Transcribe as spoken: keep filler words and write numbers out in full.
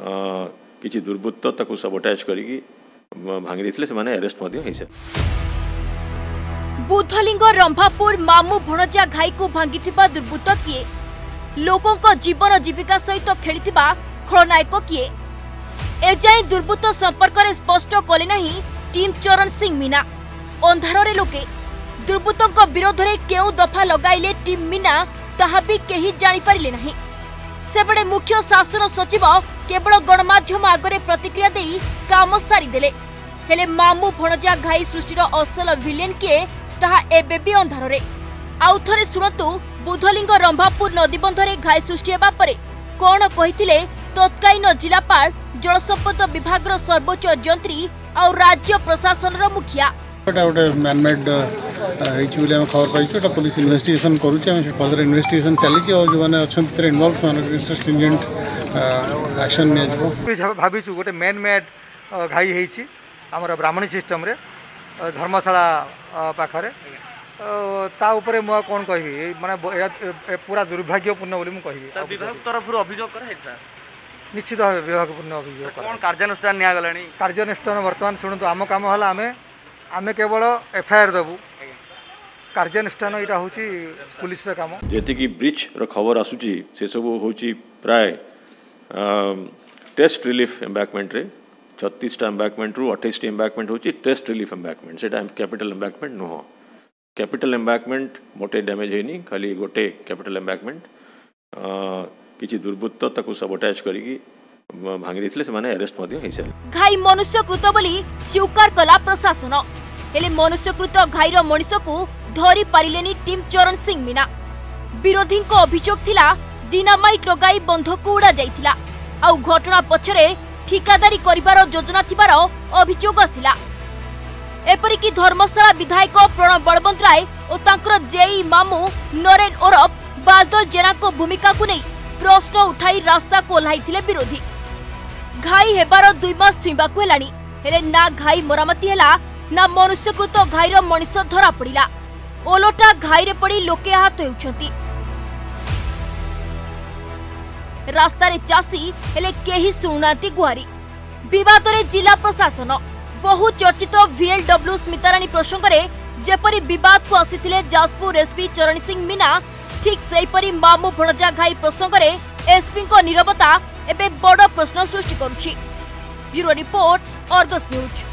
किसी दुर्बृत्त ताकू सबटाइज करिकी भांगी देथिले सेमाने अरेस्ट मध्य होइसे। बुधलिंग रंभापुर मामू भणजा घाई को भांगिथिबा दुर्बृत्त किए, लोकों को जीवन जीविका सहित खेलिथिबा खलनायक किए, एजाई दुर्बृत्त संपर्क में स्पष्ट कले नहीं टीम चरण सिंह मीना। अंधारे लोके दुर्बृत्तों विरोध में केउ दफा लगाइले टीम मीना ताहा भी केही जानि पारिले नहीं। सेबड़े मुख्य शासन सचिव केवल गणमाध्यम आगरे प्रतिक्रिया देई काम सारी देले, हेले मामू भणजा घाई सृष्टिर असल विलेन किए ताहा एबे भी अंधारे। आउ थरे सुनतु बुधलिंग रंभापुर नदीबंधरे घाई सृष्टि हेबा परे कोन कहिथिले तत्कालीन जिलापाल जलसंपद विभाग सर्वोच्च जंत्री और राज्य प्रशासन मुखिया। गोटे मैनमेड खबर पाई पुलिस इन्वेस्टिगेशन करुचे फर्दर इन्वेस्टिगेशन चली और जो मैंने अच्छा इनवॉल्व स्ट्रिंजेंट एक्शन भाविचु गोटे मैनमेड घाई होती आमर ब्राह्मणी सिस्टम रे धर्मशाला पाखरे ता उपरे मुआ कौन कहि माने पूरा दुर्भाग्यपूर्ण बोली मु कहि विभाग तरफ अभियोग कर निश्चित भाव विभागपूर्ण अभियोग कौन कार्यानुष्ठान निया गलानी कार्यानुष्ठान वर्तमान शुणु आम काम है आम आम केवल एफआईआर देबू कार्यानुष्ठान यहाँ हूँ पुलिस काम जी ब्रिज खबर आसूची से सब हूँ प्राय टेस्ट रिलीफ एम्बैकमेंट रे छत्तीस एम्बैकमेंट रु अठाईस एम्बैकमेंट हूँ टेस्ट रिलीफ एम्बैकमेंट से कैपिटल एम्बैकमेंट नुह। कैपिटल एम्बैकमेंट मोटे डैमेज होनी खाली गोटे कैपिटल एम्बैकमेंट किसी दुर्बृत्त ताकू सबटाइज करिकी भांगी देथिले सेमाने अरेस्ट मध्य होइसे। घाई मनुष्यकृत बोली स्वीकार कला प्रशासन, हेले मनुष्यकृत घाईर मनीष को धरी पारिलेनी टीम चरण सिंह मीना। विरोधी को अभियोग थिला डिनामाइट लगाई बंध को उड़ा जाइथिला आउ घटना पछरे ठिकादारी करिवार योजना थिबार अभियोग आसिला। एपरिकी धर्मशाला विधायक प्रणव बलवंत राय और तांकर जेई मामू नरेन ओरफ बादल जेना को भूमिका को नहीं प्रश्न उठाई रास्ता को ओह्लाइथिले विरोधी। घाई हेबार दुई मास छुईबा को हेलानी, हेले ना घाई मरामती हेला ना मनुष्यकृत घाईर मनीष धरा पड़िला। ओलोटा घाईरे पड़ी लोके आहत हेउछंती। रास्तार चाषी हेले केही सुनुनांती गुहारी। विवाद रे जिला प्रशासन बहु चर्चित वीएलडब्ल्यू स्मिताराणी प्रसंग में जेपरी विवाद को आसीथिले जाजपुर एसपी चरण सिंह मीना, ठीक सेहीपरी मामू भणजा घाई प्रसंग में एसपी को नीरवता एबे बड़ प्रश्न सृष्टि करुछि। Bureau report, Argus news.